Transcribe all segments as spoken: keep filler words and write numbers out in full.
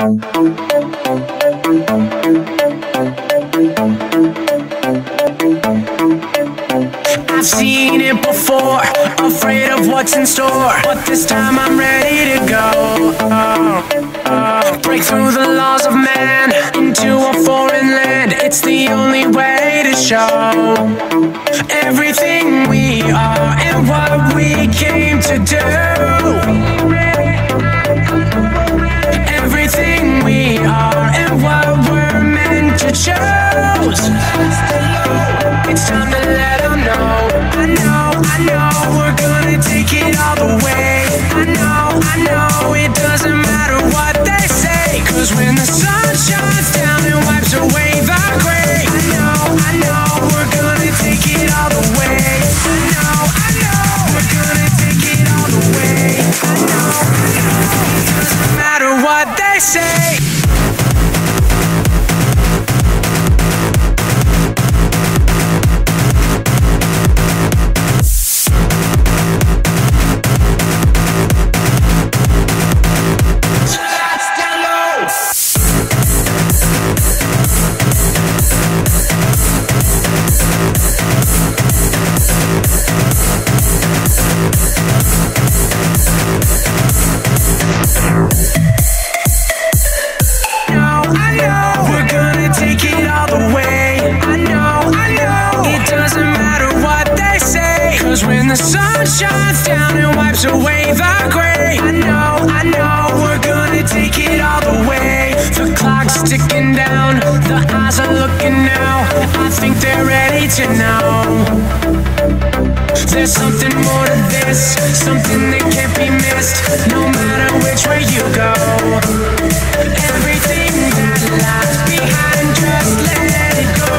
I've seen it before, afraid of what's in store, but this time I'm ready to go. Break through the laws of man into a foreign land. It's the only way to show everything we are and what we came to do. Everything we are and what we're meant to choose. It's time to let them know. I know, I know, we're gonna take it all the way. I know, I know, it doesn't matter what they say, cause when the sun shines down and wipes away the gray, I know, I know, we're gonna take it all the way. I know, I know, we're gonna take it all the way. I know, I know, it doesn't matter what they say. When the sun shines down and wipes away the gray, I know, I know, we're gonna take it all the way. The clock's ticking down, the eyes are looking now. I think they're ready to know there's something more to this, something that can't be missed. No matter which way you go, everything that lies behind, just let it go.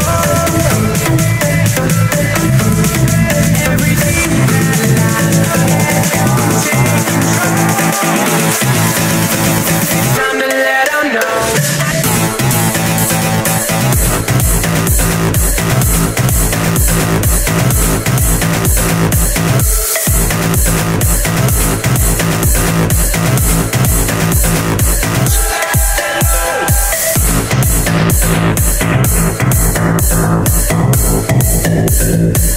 Everything that lies ahead, take control. Time to let them know. Yeah.